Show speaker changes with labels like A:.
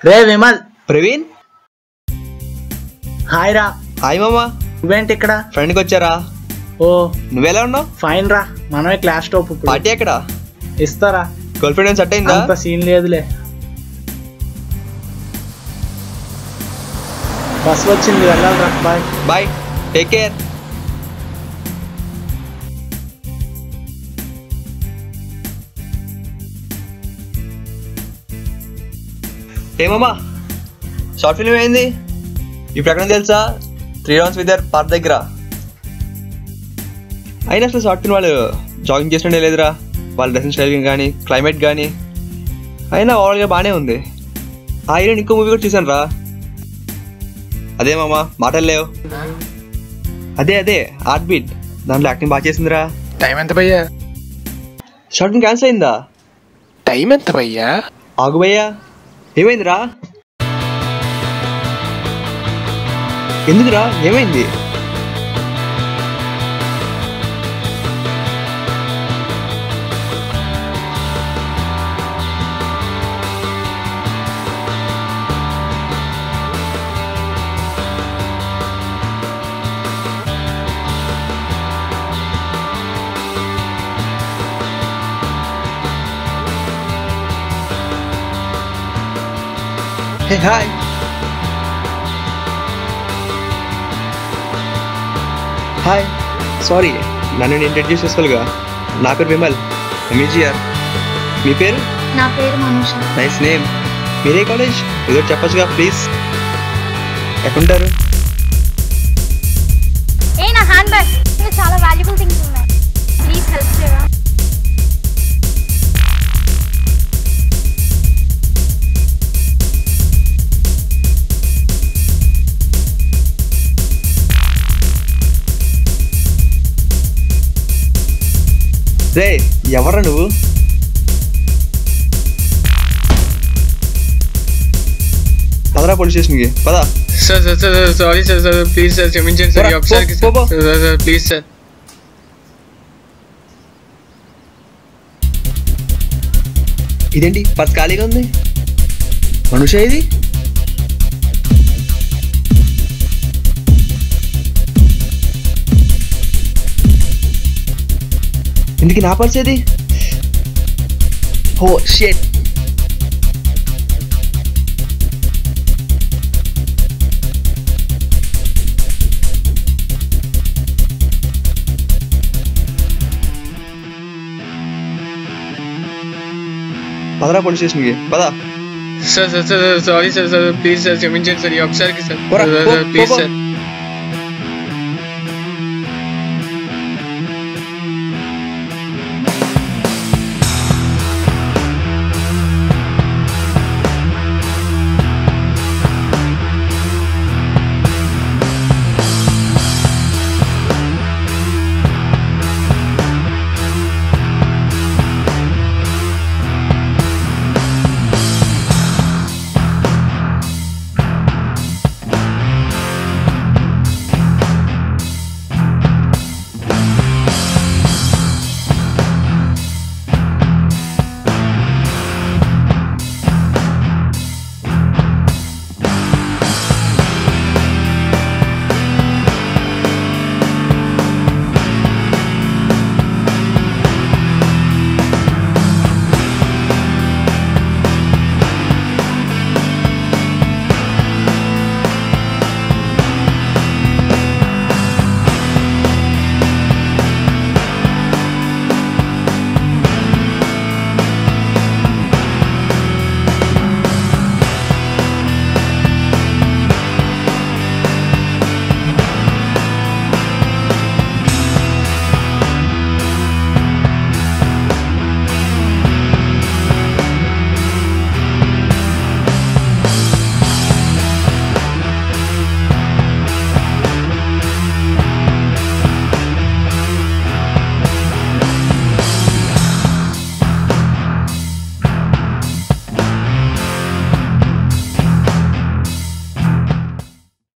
A: రే Vimal.
B: Praveen.
A: Hi రా.
B: Hi మామా.
A: నువ్వేంటి ఇక్కడ?
B: ఫ్రెండ్కి వచ్చారా?
A: ఓ
B: నువ్వెలా ఉన్నావు?
A: ఫైన్ రా, మనమే క్లాస్ టాప్.
B: పార్టీ ఎక్కడ
A: ఇస్తారా?
B: గర్ల్ ఫ్రెండ్ సెట్ అయిందా?
A: అంత సీన్ లేదులే. బస్ వచ్చింది, వెళ్ళాలరా. Bye
B: bye, take care. ఏమమ్మా షార్ట్ ఫిల్మ్ ఏంది ఇప్పుడు? ఎక్కడ తెలుసా? 3 rounds with their పార్క్ దగ్గర. అయినా అసలు షార్ట్ ఫిల్మ్ వాళ్ళు జాగింగ్ చేసినట్టే లేదురా, వాళ్ళ డ్రెస్సింగ్ స్టైల్ కానీ క్లైమేట్ కానీ. అయినా ఓవరాల్గా బాగానే ఉంది. ఆ హీరోయిన్ ఇంకో మూవీ కూడా చూసాను రా. అదే మామా మాటలు లేవు. అదే హార్ట్ బీట్, దాంట్లో యాక్టింగ్ బాగా చేసిందిరా.
C: టైం ఎంత భయ్యా?
B: షార్ట్ ఫిల్మ్ క్యాన్సిల్ అయిందా?
C: టైం ఎంత భయ్యా?
B: ఆగు భయ్యా, ఏమైందిరా? ఎందుకురా, ఏమైంది? Hey hi. హాయ్, సారీ నన్ను ఇంట్రడ్యూస్ చేసుకోవాలిగా. నా పేరు విమల్, ఎంఈజిఆర్. మీ పేరు?
D: నా పేరు మనోష.
B: Nice name. మీరే కాలేజ్? ఏదో చెప్పచ్చుగా ప్లీజ్. ఎక్కడుంటారు?
D: ఏ నా హ్యాండ్ బ్యాగ్, చాలా వాల్యుబుల్ థింగ్స్ ఉన్నాయి, ప్లీజ్ హెల్ప్ చేయరా?
B: రే ఎవరా నువ్వు? పదరా పోలీస్ స్టేషన్కి పదా.
C: Sir sir sir sorry sir, sir please sir క్షమించండి సార్, ఒకసారికి సార్ సార్ ప్లీజ్ సార్.
B: ఇదేంటి పర్స్ ఖాళీగా ఉంది? మనుష ఇది? ఎందుకు నా పర్స్ ఏది? Oh shit. పదరా పోలీస్ స్టేషన్కి పదా.
C: Sir sir sir sorry sir, sir please sir క్షమించండి సార్, ఒకసారికి సార్ ప్లీజ్ సార్.